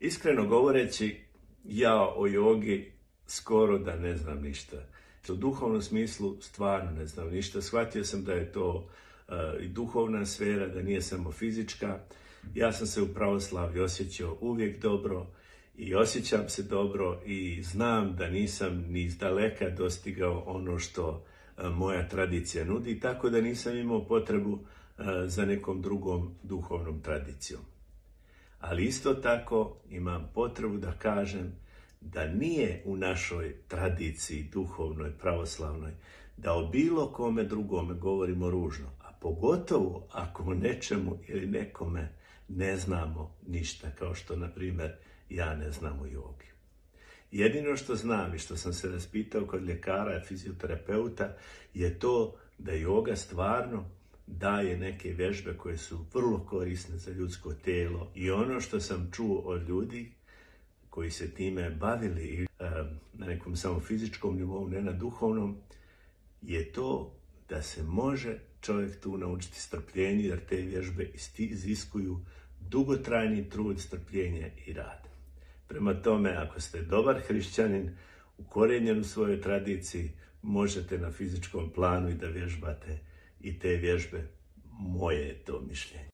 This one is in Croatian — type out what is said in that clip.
Iskreno govoreći, ja o jogi skoro da ne znam ništa. U duhovnom smislu stvarno ne znam ništa. Shvatio sam da je to i duhovna sfera, da nije samo fizička. Ja sam se u pravoslavlju osjećao uvijek dobro i osjećam se dobro i znam da nisam ni izdaleka dostigao ono što moja tradicija nudi, tako da nisam imao potrebu za nekom drugom duhovnom tradicijom. Ali isto tako imam potrebu da kažem da nije u našoj tradiciji duhovnoj, pravoslavnoj, da o bilo kome drugome govorimo ružno, a pogotovo ako o nečemu ili nekome ne znamo ništa, kao što, na primjer, ja ne znam o jogi. Jedino što znam i što sam se raspitao kod ljekara i fizioterapeuta je to da joga stvarno daje neke vježbe koje su vrlo korisne za ljudsko tijelo i ono što sam čuo od ljudi koji se time bavili na nekom samo fizičkom nivou, ne na duhovnom, je to da se može čovjek tu naučiti strpljenju, jer te vježbe iziskuju dugotrajni trud, strpljenje i rad. Prema tome, ako ste dobar hrišćanin, ukorijenjen u svojoj tradiciji, možete na fizičkom planu i da vježbate i te vježbe. Moje je to mišljenje.